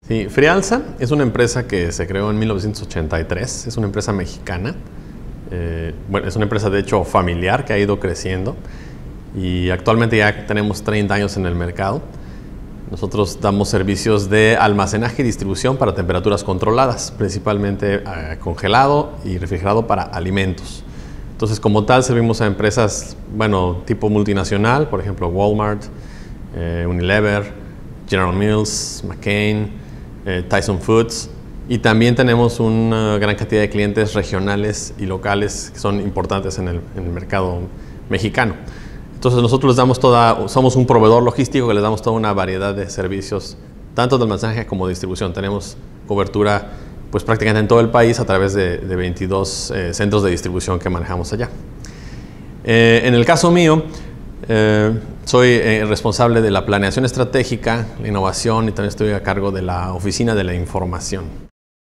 Sí, Frialsa es una empresa que se creó en 1983, es una empresa mexicana. Bueno, es una empresa de hecho familiar que ha ido creciendo y actualmente ya tenemos 30 años en el mercado. Nosotros damos servicios de almacenaje y distribución para temperaturas controladas, principalmente congelado y refrigerado para alimentos. Entonces, como tal, servimos a empresas, bueno, tipo multinacional, por ejemplo, Walmart, Unilever, General Mills, McCain, Tyson Foods, y también tenemos una gran cantidad de clientes regionales y locales que son importantes en el mercado mexicano. Entonces nosotros les damos somos un proveedor logístico que les damos toda una variedad de servicios, tanto de almacenaje como de distribución. Tenemos cobertura pues prácticamente en todo el país a través de 22 centros de distribución que manejamos allá. En el caso mío, soy responsable de la planeación estratégica, la innovación y también estoy a cargo de la oficina de la información.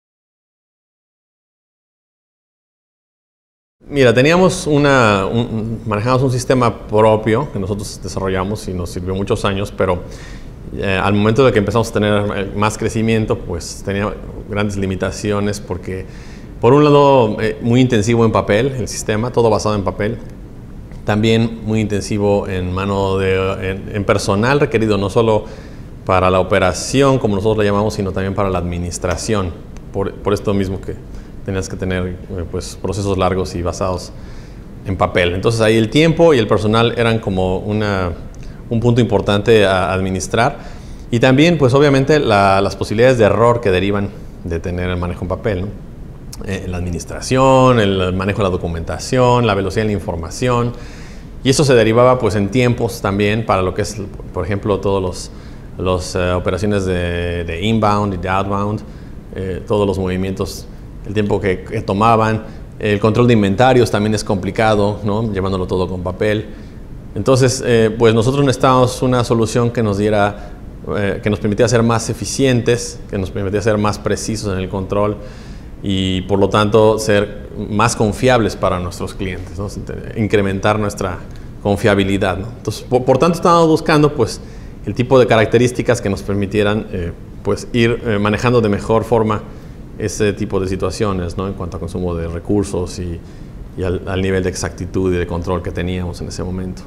Mira, manejamos un sistema propio que nosotros desarrollamos y nos sirvió muchos años, pero al momento de que empezamos a tener más crecimiento, pues tenía grandes limitaciones porque, por un lado, muy intensivo en papel, el sistema, todo basado en papel. También muy intensivo en personal requerido, no solo para la operación, como nosotros la llamamos, sino también para la administración. Por esto mismo que tenías que tener pues, procesos largos y basados en papel. Entonces ahí el tiempo y el personal eran como un punto importante a administrar. Y también, pues obviamente, las posibilidades de error que derivan de tener el manejo en papel, ¿no? La administración, el manejo de la documentación, la velocidad de la información, y eso se derivaba pues en tiempos también para lo que es, por ejemplo, todos los operaciones de inbound y de outbound, todos los movimientos, el tiempo que tomaban, el control de inventarios también es complicado, ¿no? Llevándolo todo con papel. Entonces, pues nosotros necesitábamos una solución que nos permitiera ser más eficientes, que nos permitiera ser más precisos en el control, y por lo tanto ser más confiables para nuestros clientes, ¿no? Incrementar nuestra confiabilidad, ¿no? Entonces, por tanto, estábamos buscando pues, el tipo de características que nos permitieran pues, ir manejando de mejor forma ese tipo de situaciones, ¿no? En cuanto a consumo de recursos y al nivel de exactitud y de control que teníamos en ese momento.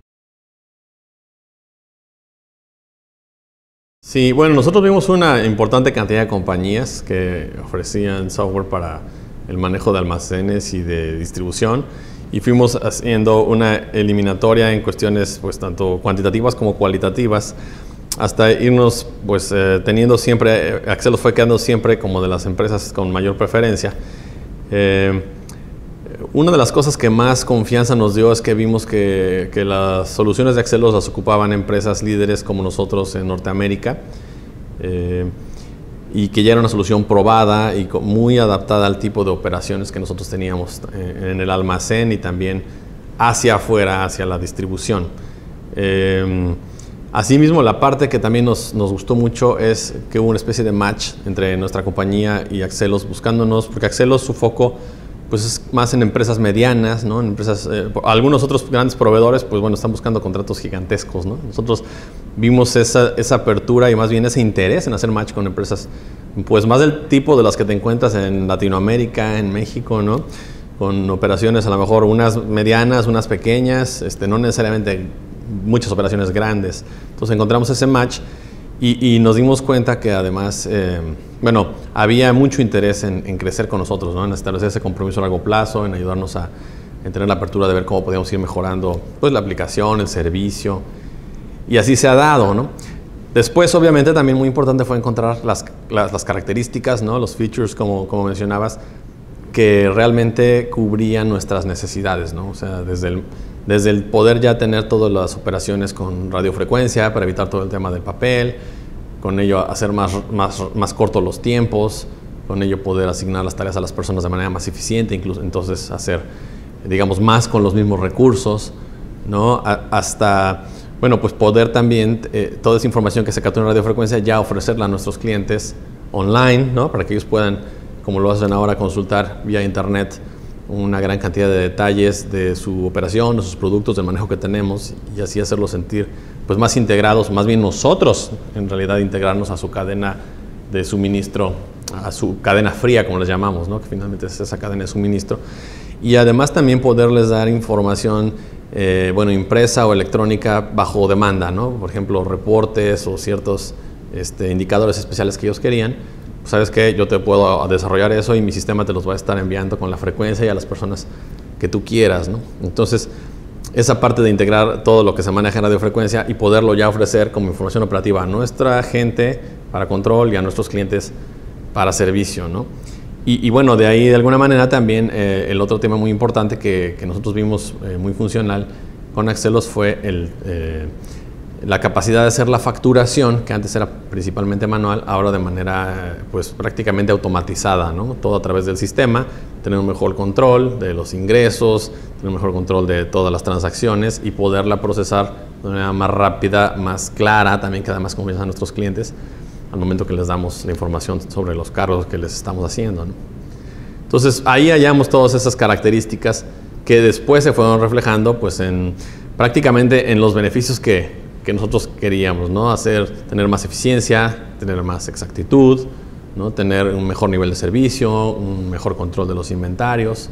Sí, bueno, nosotros vimos una importante cantidad de compañías que ofrecían software para el manejo de almacenes y de distribución, y fuimos haciendo una eliminatoria en cuestiones pues tanto cuantitativas como cualitativas hasta irnos pues teniendo siempre, Axelos fue quedando siempre como de las empresas con mayor preferencia. Una de las cosas que más confianza nos dio es que vimos que las soluciones de Axelos las ocupaban empresas líderes como nosotros en Norteamérica, y que ya era una solución probada y muy adaptada al tipo de operaciones que nosotros teníamos en el almacén y también hacia afuera, hacia la distribución. Asimismo, la parte que también nos gustó mucho es que hubo una especie de match entre nuestra compañía y Axelos buscándonos, porque Axelos, su foco pues es más en empresas medianas, ¿no? En empresas, algunos otros grandes proveedores, pues bueno, están buscando contratos gigantescos, ¿no? Nosotros vimos esa apertura y más bien ese interés en hacer match con empresas, pues más del tipo de las que te encuentras en Latinoamérica, en México, ¿no? Con operaciones a lo mejor unas medianas, unas pequeñas, no necesariamente muchas operaciones grandes. Entonces encontramos ese match y nos dimos cuenta que además, bueno, había mucho interés en crecer con nosotros, ¿no? En establecer ese compromiso a largo plazo, en ayudarnos en tener la apertura de ver cómo podíamos ir mejorando pues, la aplicación, el servicio, y así se ha dado, ¿no? Después, obviamente, también muy importante fue encontrar las características, ¿no? Los features, como mencionabas, que realmente cubrían nuestras necesidades, ¿no? O sea, desde el poder ya tener todas las operaciones con radiofrecuencia para evitar todo el tema del papel, con ello hacer más cortos los tiempos, con ello poder asignar las tareas a las personas de manera más eficiente, incluso entonces hacer, digamos, más con los mismos recursos, ¿no? Hasta, bueno, pues poder también, toda esa información que se captura en radiofrecuencia ya ofrecerla a nuestros clientes online, ¿no? Para que ellos puedan, como lo hacen ahora, consultar vía internet una gran cantidad de detalles de su operación, de sus productos, del manejo que tenemos, y así hacerlos sentir pues, más integrados, más bien nosotros en realidad integrarnos a su cadena de suministro a su cadena fría, como les llamamos, ¿no? Que finalmente es esa cadena de suministro. Y además también poderles dar información bueno, impresa o electrónica bajo demanda, ¿no? Por ejemplo, reportes o ciertos indicadores especiales que ellos querían. Pues, ¿sabes qué? Yo te puedo desarrollar eso y mi sistema te los va a estar enviando con la frecuencia y a las personas que tú quieras, ¿no? Entonces, esa parte de integrar todo lo que se maneja en radiofrecuencia y poderlo ya ofrecer como información operativa a nuestra gente para control y a nuestros clientes para servicio, ¿no? Y bueno, de ahí de alguna manera también el otro tema muy importante que nosotros vimos muy funcional con Axelos fue la capacidad de hacer la facturación, que antes era principalmente manual, ahora de manera pues prácticamente automatizada, ¿no? Todo a través del sistema, tener un mejor control de los ingresos, tener un mejor control de todas las transacciones y poderla procesar de manera más rápida, más clara, también que da más confianza a nuestros clientes al momento que les damos la información sobre los cargos que les estamos haciendo, ¿no? Entonces ahí hallamos todas esas características que después se fueron reflejando pues prácticamente en los beneficios que nosotros queríamos, ¿no? Tener más eficiencia, tener más exactitud, ¿no? Tener un mejor nivel de servicio, un mejor control de los inventarios,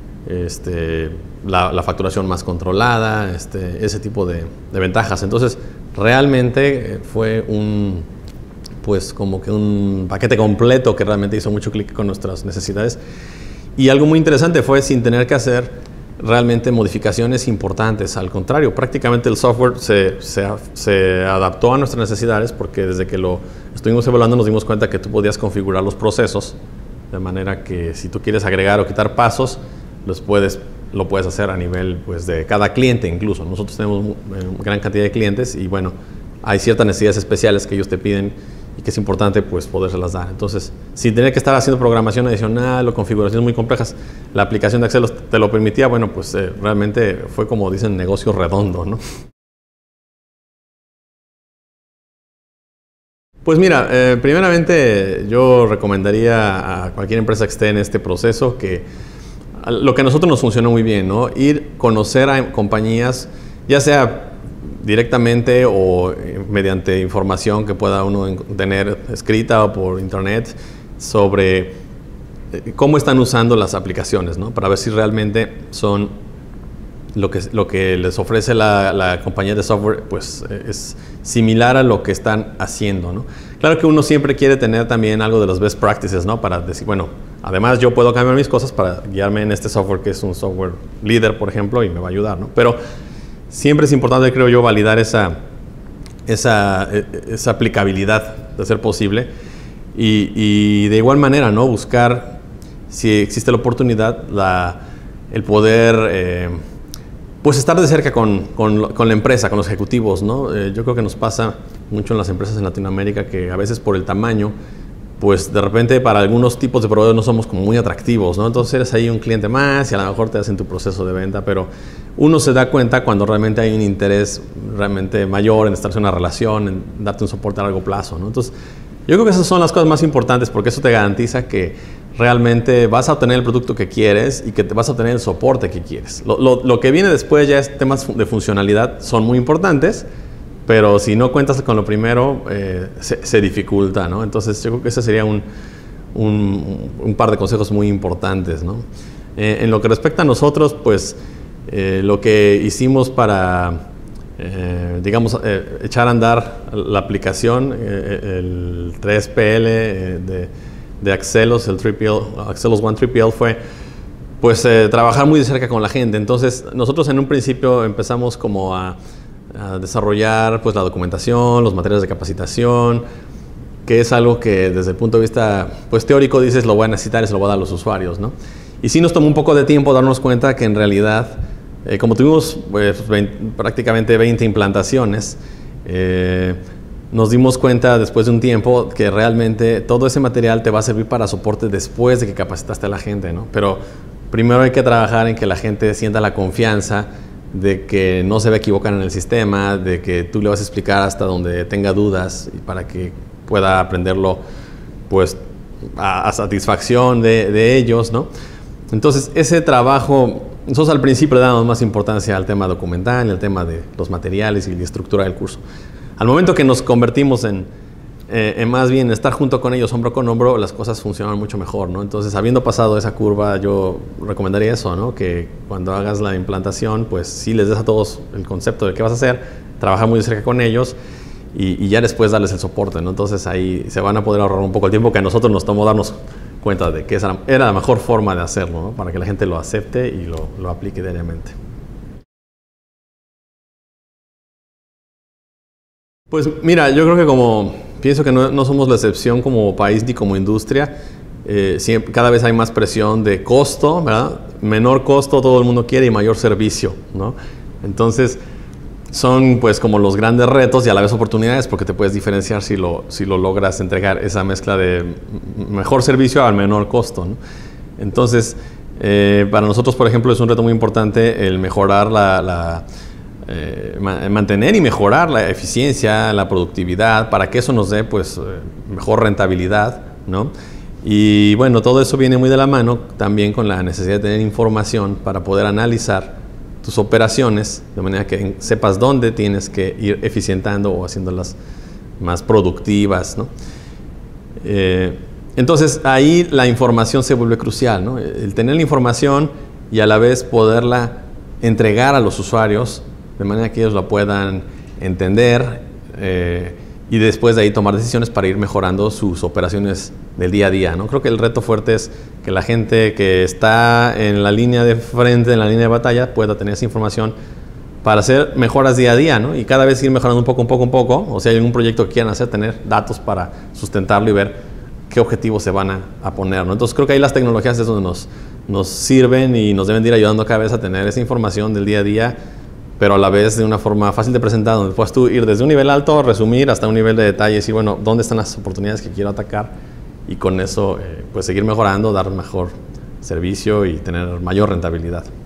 la facturación más controlada, ese tipo de ventajas. Entonces realmente fue pues como que un paquete completo que realmente hizo mucho clic con nuestras necesidades. Y algo muy interesante fue sin tener que hacer realmente modificaciones importantes. Al contrario, prácticamente el software se adaptó a nuestras necesidades porque desde que lo estuvimos evaluando nos dimos cuenta que tú podías configurar los procesos de manera que si tú quieres agregar o quitar pasos, lo puedes hacer a nivel pues, de cada cliente incluso. Nosotros tenemos gran cantidad de clientes y bueno, hay ciertas necesidades especiales que ellos te piden y que es importante pues podérselas dar. Entonces, sin tener que estar haciendo programación adicional o configuraciones muy complejas, la aplicación de Axelos te lo permitía, bueno, pues realmente fue como dicen, negocio redondo, ¿no? Pues mira, primeramente yo recomendaría a cualquier empresa que esté en este proceso que lo que a nosotros nos funcionó muy bien, ¿no? Conocer a compañías, ya sea directamente o mediante información que pueda uno tener escrita o por internet sobre cómo están usando las aplicaciones, ¿no? Para ver si realmente son lo que les ofrece la compañía de software, pues es similar a lo que están haciendo, ¿no? Claro que uno siempre quiere tener también algo de los best practices, ¿no? Para decir, bueno, además yo puedo cambiar mis cosas para guiarme en este software que es un software líder, por ejemplo, y me va a ayudar, ¿no? Pero siempre es importante, creo yo, validar esa aplicabilidad de ser posible y de igual manera, ¿no? Buscar, si existe la oportunidad, el poder pues estar de cerca con la empresa, con los ejecutivos, ¿no? Yo creo que nos pasa mucho en las empresas en Latinoamérica que a veces por el tamaño, pues de repente para algunos tipos de proveedores no somos como muy atractivos, ¿no? Entonces eres ahí un cliente más y a lo mejor te hacen tu proceso de venta, pero uno se da cuenta cuando realmente hay un interés realmente mayor en establecer una relación, en darte un soporte a largo plazo, ¿no? Entonces yo creo que esas son las cosas más importantes porque eso te garantiza que realmente vas a obtener el producto que quieres y que te vas a obtener el soporte que quieres. Lo que viene después ya es temas de funcionalidad, son muy importantes, pero si no cuentas con lo primero, se dificulta, ¿no? Entonces yo creo que ese sería un par de consejos muy importantes, ¿no? En lo que respecta a nosotros, pues lo que hicimos para, digamos, echar a andar la aplicación, el 3PL de Axelos, el Axelos One 3PL fue pues trabajar muy de cerca con la gente. Entonces nosotros en un principio empezamos como a desarrollar pues la documentación, los materiales de capacitación, que es algo que desde el punto de vista pues teórico dices lo voy a necesitar y se lo voy a dar a los usuarios, ¿no? Y sí nos tomó un poco de tiempo darnos cuenta que en realidad como tuvimos pues, prácticamente 20 implantaciones, nos dimos cuenta después de un tiempo que realmente todo ese material te va a servir para soporte después de que capacitaste a la gente, ¿no? Pero primero hay que trabajar en que la gente sienta la confianza de que no se va a equivocar en el sistema, de que tú le vas a explicar hasta donde tenga dudas y para que pueda aprenderlo pues a satisfacción de ellos, ¿no? Entonces ese trabajo, nosotros al principio le damos más importancia al tema documental, al tema de los materiales y la estructura del curso. Al momento que nos convertimos en más bien estar junto con ellos hombro con hombro, las cosas funcionan mucho mejor, ¿no? Entonces, habiendo pasado esa curva, yo recomendaría eso, ¿no? Que cuando hagas la implantación, pues sí les des a todos el concepto de qué vas a hacer, trabaja muy de cerca con ellos y ya después darles el soporte, ¿no? Entonces ahí se van a poder ahorrar un poco el tiempo que a nosotros nos tomó darnos cuenta de que esa era la mejor forma de hacerlo, ¿no? Para que la gente lo acepte y lo aplique diariamente. Pues mira, yo creo que pienso que no somos la excepción como país ni como industria. Cada vez hay más presión de costo, ¿verdad? Menor costo todo el mundo quiere y mayor servicio, ¿no? Entonces son pues como los grandes retos y a la vez oportunidades porque te puedes diferenciar si lo logras entregar esa mezcla de mejor servicio al menor costo, ¿no? Entonces para nosotros, por ejemplo, es un reto muy importante el mejorar mantener y mejorar la eficiencia, la productividad, para que eso nos dé pues mejor rentabilidad, ¿no? Y bueno, todo eso viene muy de la mano también con la necesidad de tener información para poder analizar tus operaciones, de manera que sepas dónde tienes que ir eficientando o haciéndolas más productivas, ¿no? Entonces ahí la información se vuelve crucial, ¿no? El tener la información y a la vez poderla entregar a los usuarios de manera que ellos la puedan entender y después de ahí tomar decisiones para ir mejorando sus operaciones del día a día, ¿no? Creo que el reto fuerte es que la gente que está en la línea de frente, en la línea de batalla, pueda tener esa información para hacer mejoras día a día, ¿no? Y cada vez ir mejorando un poco, o si hay algún proyecto que quieran hacer, tener datos para sustentarlo y ver qué objetivos se van a poner, ¿no? Entonces creo que ahí las tecnologías es donde nos sirven y nos deben de ir ayudando cada vez a tener esa información del día a día, pero a la vez de una forma fácil de presentar, donde puedas tú ir desde un nivel alto, resumir hasta un nivel de detalle y decir, bueno, ¿dónde están las oportunidades que quiero atacar? Y con eso, pues seguir mejorando, dar mejor servicio y tener mayor rentabilidad.